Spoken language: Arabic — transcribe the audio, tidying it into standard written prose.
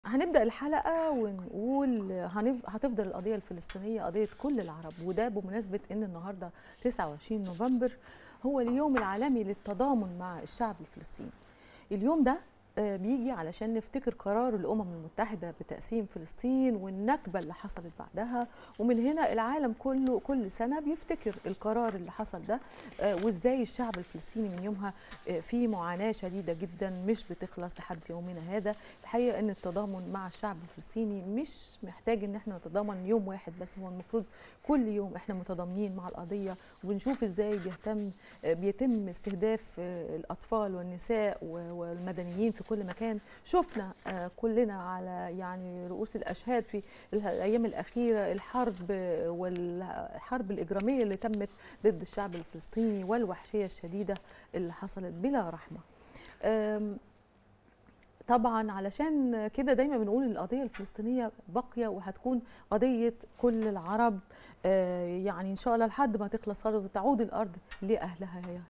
هنبدأ الحلقة ونقول هتفضل القضية الفلسطينية قضية كل العرب، وده بمناسبة إن النهاردة 29 نوفمبر هو اليوم العالمي للتضامن مع الشعب الفلسطيني. اليوم ده بيجي علشان نفتكر قرار الأمم المتحدة بتقسيم فلسطين والنكبة اللي حصلت بعدها، ومن هنا العالم كله كل سنة بيفتكر القرار اللي حصل ده وإزاي الشعب الفلسطيني من يومها في معاناة شديدة جدا مش بتخلص لحد يومنا هذا. الحقيقة إن التضامن مع الشعب الفلسطيني مش محتاج إن احنا نتضامن يوم واحد بس، هو المفروض كل يوم احنا متضامنين مع القضية وبنشوف إزاي بيتم استهداف الأطفال والنساء والمدنيين في كل مكان. شفنا كلنا على يعني رؤوس الأشهاد في الأيام الأخيرة الحرب الإجرامية اللي تمت ضد الشعب الفلسطيني والوحشية الشديدة اللي حصلت بلا رحمة. طبعا علشان كده دايما بنقول القضية الفلسطينية باقية وهتكون قضية كل العرب، يعني إن شاء الله لحد ما تخلص وتعود الأرض لأهلها.